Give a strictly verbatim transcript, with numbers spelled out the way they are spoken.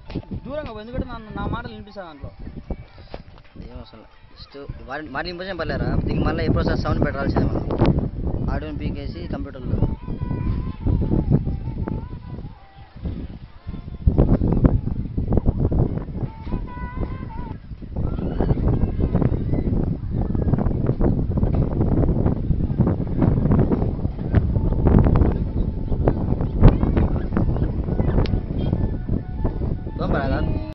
దూరంగా పో, ఎందుకంటే నా నా మాటలు వినిపిస్తాను దాంట్లో. ఏం అవసరం జస్ట్ మరి మరి ఇంపోజిషన్ పర్లేరా దీనికి మళ్ళీ ఎప్పుడు సౌండ్ పెట్టాల్సిందే మనం ఆడియోని పీకేసి కంప్యూటర్లో